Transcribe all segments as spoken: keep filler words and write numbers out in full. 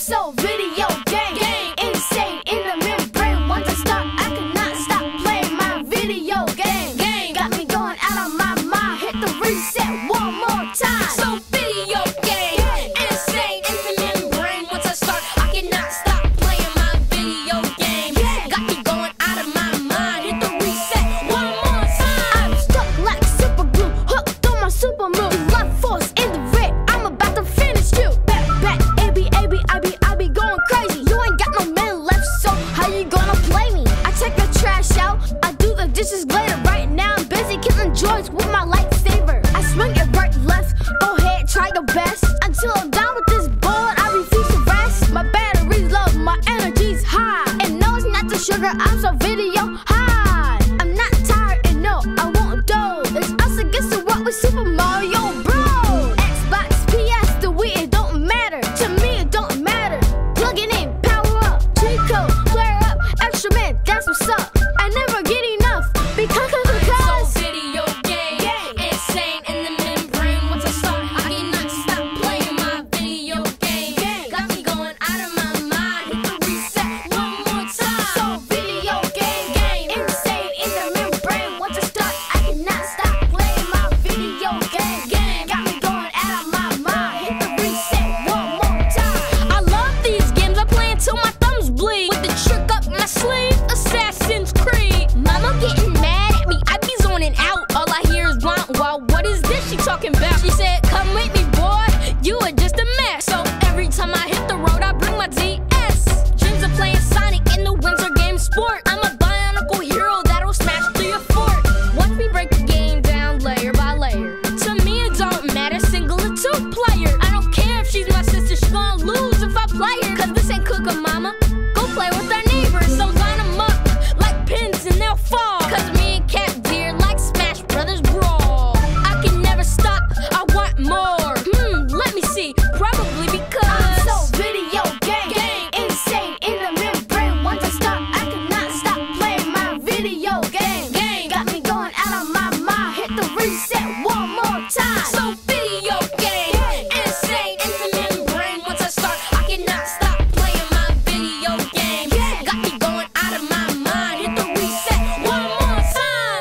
so video game, game. Insane in the membrane. Once I start, I cannot stop playing my video game, game. Got me going out of my mind. Hit the reset one more time. So video game, game. Insane in the membrane. Once I start, I cannot stop playing my video game, game. Got me going out of my mind. Hit the reset one more time. I'm stuck like super glue, hooked on my super move. Life force in the red. I'm about to finish you. Back, back, A B, A B, I be, I be going crazy. You ain't got no men left, so how you gonna play me? I take the trash out, I do the dishes later. Right now I'm busy killing droids with my lightsaber. I swing it right, left, go ahead, try your best. Until I'm done with this board, I refuse to rest. My battery's low, my energy's high. And no, it's not the sugar, I'm so video high. I'm not tired and no, I won't doze. It's us against the world with Super Mario Bros. Xbox, P S, the Wii, it don't matter. To me, it don't matter. Plugging in, power up, cheat code, flare up, extra man, that's what's up. I never get enough because of the cause. So video game, game, insane in the membrane. Once I start, I cannot stop playing my video game, game. Got me going out of my mind. Hit the reset one more time. So video game, game, insane in the membrane. Once I start, I cannot stop playing my video game, game. Got me going out of my mind. Hit the reset one more time. I love these games. I play until my thumbs bleed. With the trick up my sleeve, Assassin's Creed. Mama getting mad at me, I be zoning out. All I hear is blunt. Well, what is this she talking about? She said, come with me, boy, you are just a mess. So every time I hit the road, I bring my D S. Dreams of playing Sonic in the winter game sport. I'm a bionicle hero that'll smash through your fort. Watch me break the game down layer by layer. To me it don't matter, single or two player. I don't care if she's my sister, she gon' lose if I play her. Cause this ain't cooking, mama. Go play with our neighbors, so line them up like pins and they'll fall. Cause me and Cat Deer like Smash Brothers Brawl. I can never stop, I want more. Hmm, let me see, probably because I'm so video game, game. Insane in the membrane. Once I start, I cannot stop playing my video game, game. Got me going out of my mind. Hit the reset one more time. So video game, insane in the membrane. Once I start, I cannot stop playing my video game, game. Got me going out of my mind. Hit the reset one more time.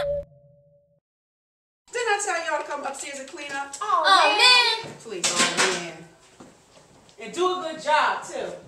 Didn't I tell y'all to come upstairs and clean up? Oh, man. Please, oh man. And do a good job, too.